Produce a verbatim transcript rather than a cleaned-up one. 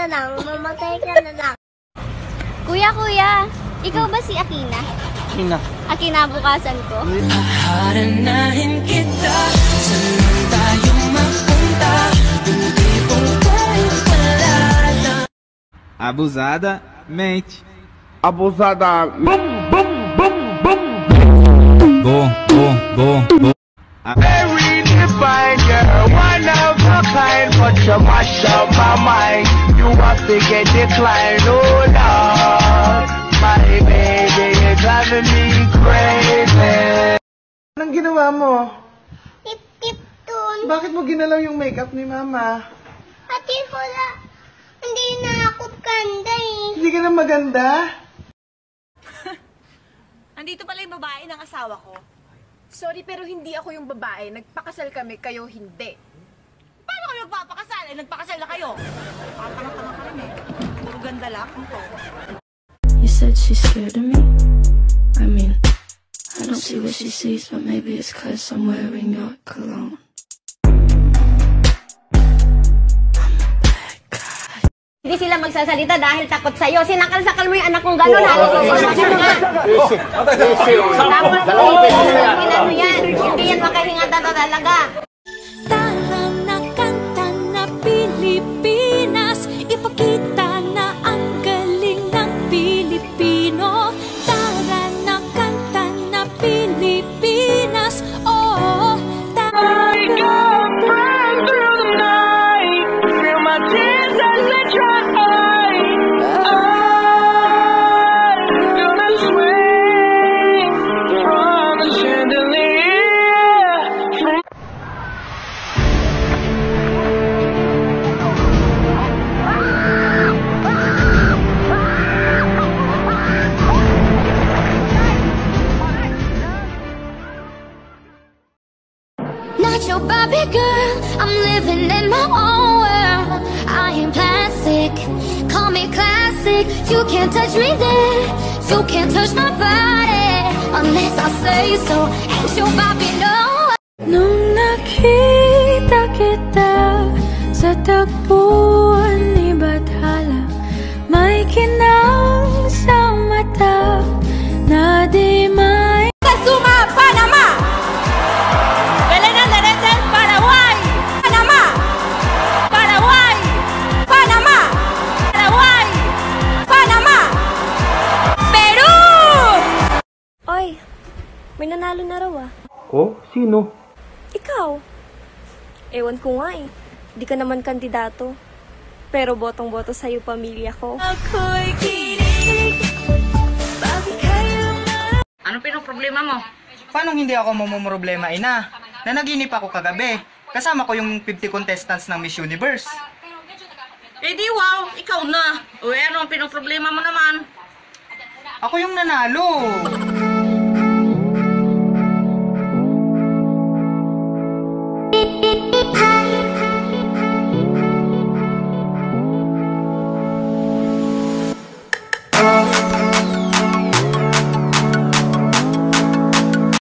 lang, mamatay ka na lang. Kuya, kuya, ikaw ba si Akina? Akina. Akina bukasan ko. Haranahin kita, saan tayo mapunta? Hindi pong tayo palala. Abusada, mente. Abusada. Bom, bom, bom, bom. Bom, bom, bom, bom. Very divine, girl, one of a kind, but you mash up my mind. You have to get declined, oh Lord. My baby, you're driving me crazy. Anong ginawa mo? Tip-tip tun. Bakit mo ginalaw yung makeup ni Mama? Ate, wala. Hindi na ako ganda eh. Hindi ka na maganda? Andito pala yung babae ng asawa ko. Sorry, pero hindi ako yung babae. Nagpakasal kami, kayo hindi. Paano kayo nagpapakasal? Eh, nagpakasal na kayo. Patanga-tanga ka rin eh. Puro ganda lang ito. You said she's scared of me? I mean, I don't see what she sees, but maybe it's cause I'm wearing your cologne. Hindi sila magsasalita dahil takot sa'yo. Sinakal-sakal mo yung anak kong gano'n. Tapos, yan. Hindi yan makahinga talaga. Tara na kanta na Pilipinas, ipakita na ang galing ng Pilipino. Tara na kanta na Pilipinas, oh, tara na. Not your Barbie girl, I'm living in my own world. I am plastic, call me classic. You can't touch me there, you can't touch my body unless I say so. Ain't your Barbie, no. Nung nakita kita sa tagpuan ni Bathala, may kinang sa mata na di may Suma, Panama! Belenan de Retel, Paraguay! Panama! Paraguay! Panama! Paraguay! Panama! Peru! Oy, may nanalo na raw ah. Oh, sino? Ikaw. Ewan ko nga eh. Di ka naman kandidato. Pero botong-boto sa'yo pamilya ko. ako'y kinilig. Bakit kayo na? Anong pinoproblema mo? Paano hindi ako mamumroblema, ina? Nanaginip ako kagabi. Kasama ko yung fifty contestants ng Miss Universe. Eh di wow, ikaw na. O ano ang pinoproblema mo naman? Ako yung nanalo.